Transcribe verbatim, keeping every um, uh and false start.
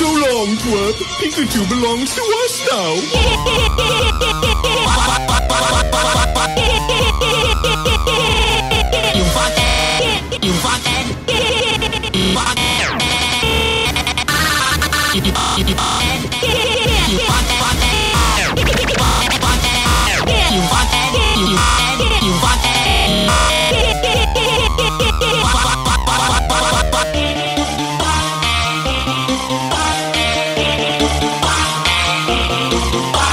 so long, twerp. Pikachu belongs to us now. You want it? You want it? You want it? You want it? You want it? You want it? You want it? You want it? Bye.